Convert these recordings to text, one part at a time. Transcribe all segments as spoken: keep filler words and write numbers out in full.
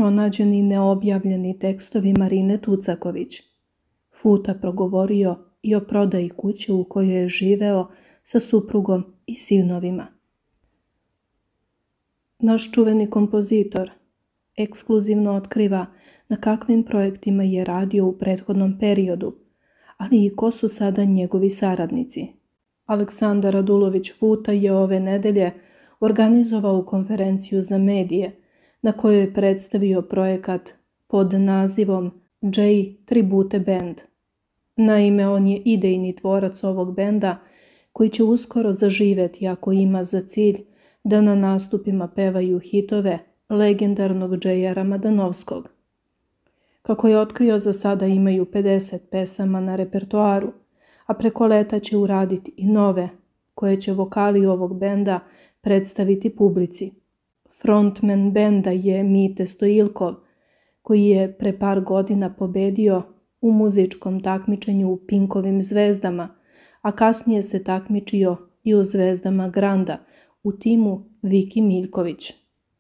pronađeni neobjavljeni tekstovi Marine Tucaković. Futa progovorio i o prodaji kuće u kojoj je živeo sa suprugom i sinovima. Naš čuveni kompozitor ekskluzivno otkriva na kakvim projektima je radio u prethodnom periodu, ali i ko su sada njegovi saradnici. Aleksandar Radulović Futa je ove nedelje organizovao konferenciju za medije na kojoj je predstavio projekat pod nazivom J Tribute Band. Naime, on je idejni tvorac ovog benda koji će uskoro zaživeti ako ima za cilj da na nastupima pevaju hitove legendarnog Džeja Ramadanovskog. Kako je otkrio, za sada imaju pedeset pesama na repertoaru, a preko leta će uraditi i nove, koje će vokali ovog benda predstaviti publici. Frontman benda je Mite Stojilkov, koji je pre par godina pobedio u muzičkom takmičenju u Pinkovim zvezdama, a kasnije se takmičio i u Zvezdama Granda u timu Viki Miljković.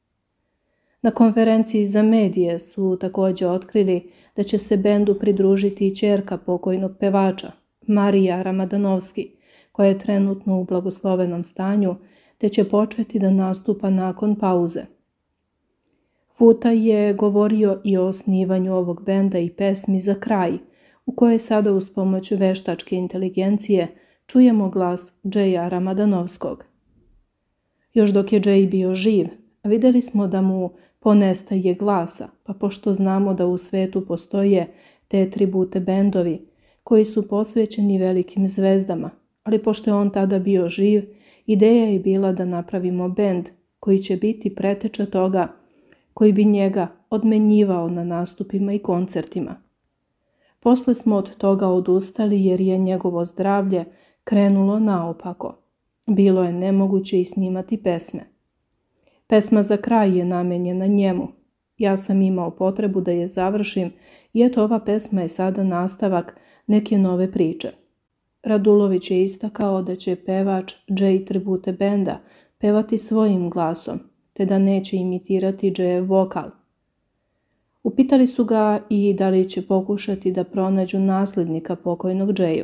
Na konferenciji za medije su također otkrili da će se bendu pridružiti i ćerka pokojnog pevača, Marija Ramadanovski, koja je trenutno u blagoslovenom stanju, te će početi da nastupa nakon pauze. Futa je govorio i o osnivanju ovog benda i pesmi Za kraj, u kojoj sada uz pomoć veštačke inteligencije čujemo glas Džeja Ramadanovskog. Još dok je Džej bio živ, vidjeli smo da mu ponestaje glasa, pa pošto znamo da u svetu postoje te tribute bendovi koji su posvećeni velikim zvezdama, ali pošto je on tada bio živ, ideja je bila da napravimo bend koji će biti preteča toga, koji bi njega odmenjivao na nastupima i koncertima. Posle smo od toga odustali jer je njegovo zdravlje krenulo naopako. Bilo je nemoguće i snimati pesme. Pesma Za kraj je namenjena njemu. Ja sam imao potrebu da je završim i eto ova pesma je sada nastavak neke nove priče. Radulović je istakao da će pevač J Tribute benda pevati svojim glasom, te da neće imitirati Džejev vokal. Upitali su ga i da li će pokušati da pronađu nasljednika pokojnog Džeju.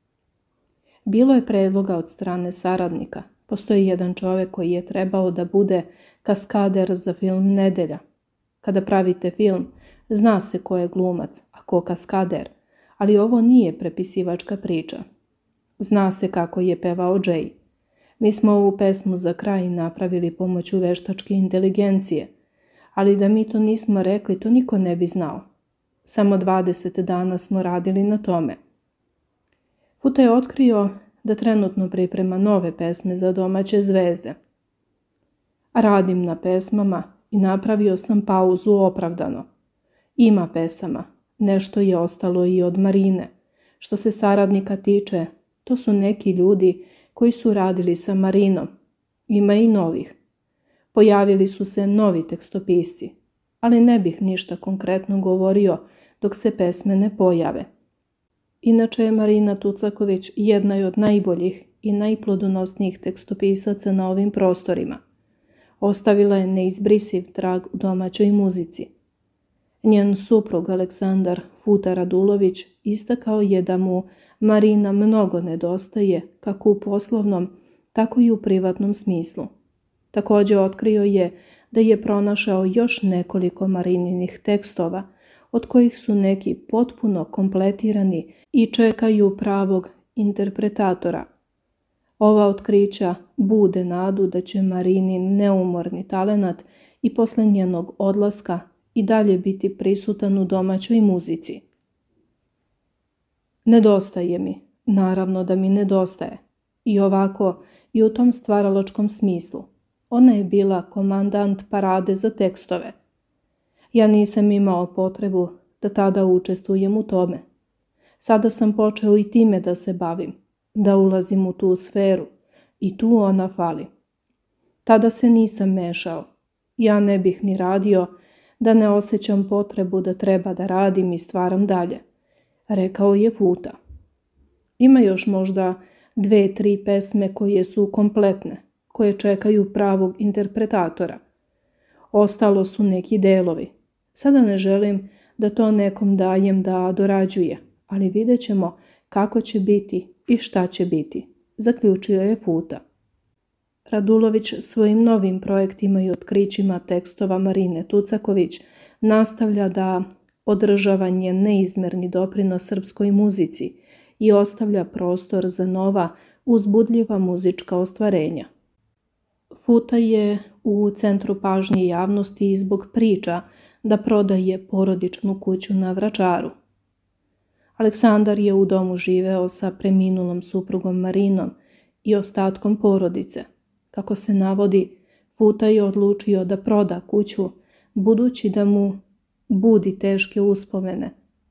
Bilo je predloga od strane saradnika. Postoji jedan čovjek koji je trebao da bude kaskader za film Nedelja. Kada pravite film, zna se ko je glumac, a ko kaskader, ali ovo nije prepisivačka priča. Zna se kako je pevao Džej. Mi smo ovu pesmu Za kraj napravili pomoću veštačke inteligencije, ali da mi to nismo rekli, to niko ne bi znao. Samo dvadeset dana smo radili na tome. Futa je otkrio da trenutno priprema nove pesme za domaće zvezde. Radim na pesmama i napravio sam pauzu opravdano. Ima pesama, nešto je ostalo i od Marine. Što se saradnika tiče, to su neki ljudi koji su radili sa Marinom. Ima i novih. Pojavili su se novi tekstopisci, ali ne bih ništa konkretno govorio dok se pesme ne pojave. Inače je Marina Tucaković jedna od najboljih i najplodonosnijih tekstopisaca na ovim prostorima. Ostavila je neizbrisiv trag u domaćoj muzici. Njen suprug Aleksandar Futa Radulović istakao je da mu Marina mnogo nedostaje kako u poslovnom, tako i u privatnom smislu. Također otkrio je da je pronašao još nekoliko Marininih tekstova, od kojih su neki potpuno kompletirani i čekaju pravog interpretatora. Ova otkrića bude nadu da će Marinin neumorni talenat i posle njenog odlaska i dalje biti prisutan u domaćoj muzici. Nedostaje mi, naravno da mi nedostaje. I ovako i u tom stvaralačkom smislu. Ona je bila komandant parade za tekstove. Ja nisam imao potrebu da tada učestvujem u tome. Sada sam počeo i time da se bavim, da ulazim u tu sferu i tu ona fali. Tada se nisam mešao. Ja ne bih ni radio da ne osjećam potrebu da treba da radim i stvaram dalje, rekao je Futa. Ima još možda dve, tri pesme koje su kompletne, koje čekaju pravog interpretatora. Ostalo su neki delovi. Sada ne želim da to nekom dajem da dorađuje, ali vidjet ćemo kako će biti i šta će biti, zaključio je Futa. Radulović svojim novim projektima i otkrićima tekstova Marine Tucaković nastavlja da održava njen neizmerni doprinos srpskoj muzici i ostavlja prostor za nova, uzbudljiva muzička ostvarenja. Futa je u centru pažnje javnosti i zbog priča da prodaje porodičnu kuću na Vračaru. Aleksandar je u domu živeo sa preminulom suprugom Marinom i ostatkom porodice. Kako se navodi, Futa je odlučio da proda kuću, budući da mu budi teške uspomene.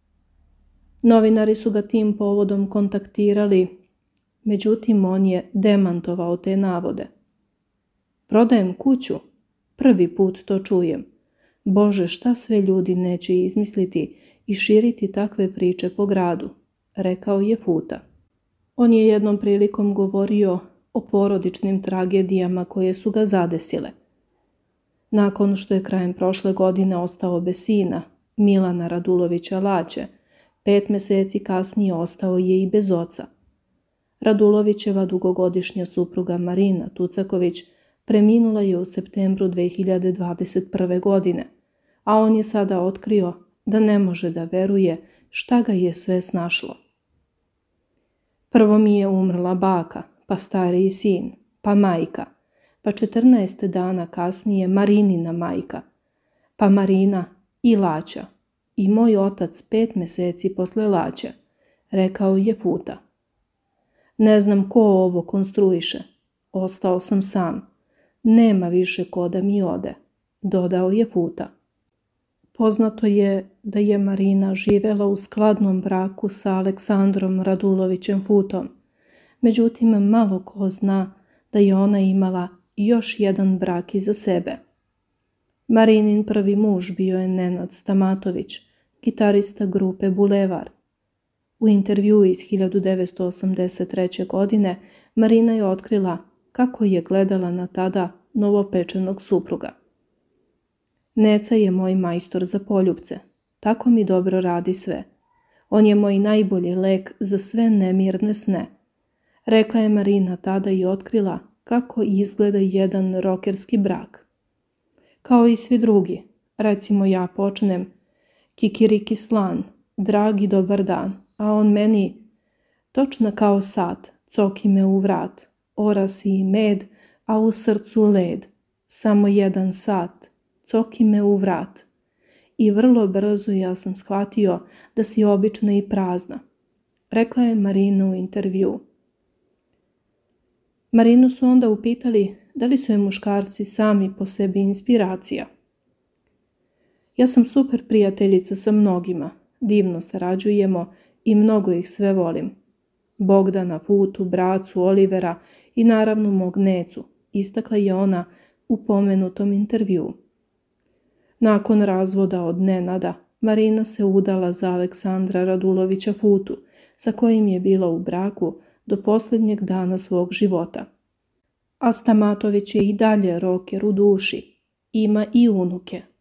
Novinari su ga tim povodom kontaktirali, međutim on je demantovao te navode. Prodajem kuću? Prvi put to čujem. Bože, šta sve ljudi neće izmisliti i širiti takve priče po gradu, rekao je Futa. On je jednom prilikom govorio o porodičnim tragedijama koje su ga zadesile. Nakon što je krajem prošle godine ostao bez sina, Milana Radulovića Laće, pet meseci kasnije ostao je i bez oca. Radulovićeva dugogodišnja supruga Marina Tucaković preminula je u septembru dve hiljade dvadeset prve. godine, a on je sada otkrio da ne može da veruje šta ga je sve snašlo. Prvo mi je umrla baka, pa stariji sin, pa majka, pa četrnaest dana kasnije Marinina majka, pa Marina i Laća, i moj otac pet meseci posle Laće, rekao je Futa. Ne znam ko ovo konstruiše, ostao sam sam, nema više ko da mi ode, dodao je Futa. Poznato je da je Marina živela u skladnom braku sa Aleksandrom Radulovićem Futom, međutim malo ko zna da je ona imala još jedan brak iza sebe. Marinin prvi muž bio je Nenad Stamatović, gitarista grupe Bulevar. U intervjuu iz hiljadu devetsto osamdeset treće. godine Marina je otkrila kako je gledala na tada novopečenog supruga. Neca je moj majstor za poljupce, tako mi dobro radi sve. On je moj najbolji lek za sve nemirne sne, rekla je Marina tada i otkrila kako izgleda jedan rokerski brak. Kao i svi drugi, recimo ja počnem kikiriki slan, dragi dobar dan, a on meni točno kao sat, coki me u vrat, orasi i med, a u srcu led, samo jedan sat, coki me u vrat. I vrlo brzo ja sam shvatio da si obična i prazna, rekla je Marina u intervju. Marinu su onda upitali da li su je muškarci sami po sebi inspiracija. Ja sam super prijateljica sa mnogima, divno sarađujemo i mnogo ih sve volim. Bogdana, Futu, bracu, Olivera i naravno mog Necu, istakla je ona u pomenutom intervju. Nakon razvoda od Nenada, Marina se udala za Aleksandra Radulovića Futu, sa kojim je bila u braku do posljednjeg dana svog života. A Stamatović je i dalje roker u duši, ima i unuke.